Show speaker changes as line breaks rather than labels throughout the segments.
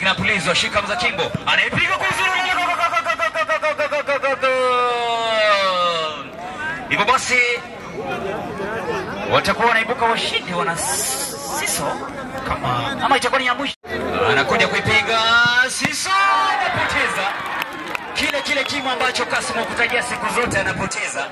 Kinapulizwa, shika Mzakimbo, anaipiga kwa uzuri. Hivyo basi watakuwa wanaibuka washindi wana Siso ama itakuwa ni ya mwisho. Anakuja kuipiga Siso, anapoteza. Kile kimo ambacho Kasim hukutajia siku zote anapoteza.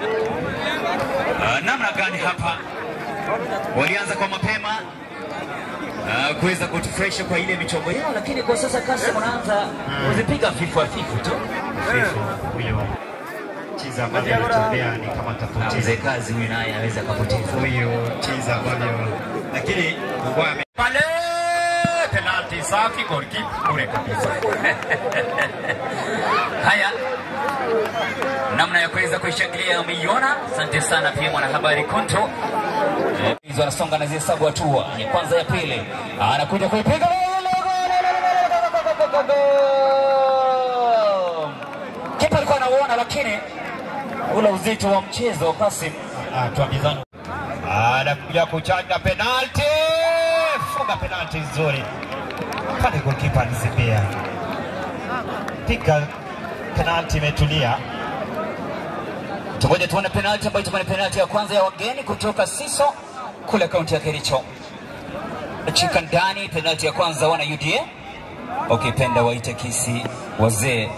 Namna gani hapa? Walianza kwa mapema kuweza kutufresha kwa ile michongo yao, lakini kwa sasa Kasim anaanza kuzipiga fifu tu.
Fifu huyo. Chiza ambaye anatembea ni kama tofauti.
Mzee kazi huyu naye anaweza kupoteza.
Huyo chiza ambaye lakini ngwa pale penalty safi goalkeeper kule kabisa.
Haya, namna ya kuweza kuishangilia umeiona. Asante sana pia mwanahabari Konto. Hizo anasonga na zihesabu hatua. Ya kwanza, ya pili. Anakuja kuipiga. Kipa alikuwa anaona, lakini ule uzito wa mchezo Kasim
tuambizana. Anakuja kuchanja penalty. Funga penalty nzuri. Pale goalkeeper alisipia. Piga penalty imetulia.
Tungoje tuone penalty ambayo itakuwa ni penalty ya kwanza ya wageni kutoka Siso kule kaunti ya Kericho. Chika ndani, penalty ya kwanza wana UDA. Ukipenda waite kisi wazee.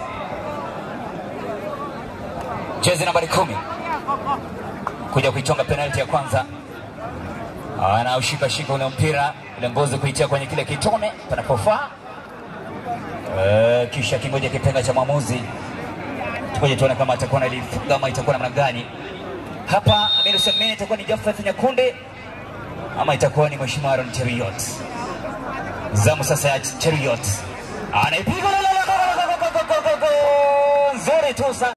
Jezi nambari 10 kuja kuichonga penalty ya kwanza. Anaushika ule mpira, ile ngozi kuitia kwenye kile kitone panapofaa. Kisha kingoja kipenga cha mwamuzi. Tukoje tuone kama atakuwa analifunga ama itakuwa namna gani. Hapa Aminu Semeni itakuwa ni Jafet Nyakunde ama itakuwa ni Mheshimiwa Aaron Cheriot. Zamu sasa ya Cheriot. Anaipiga nzuri tu sana.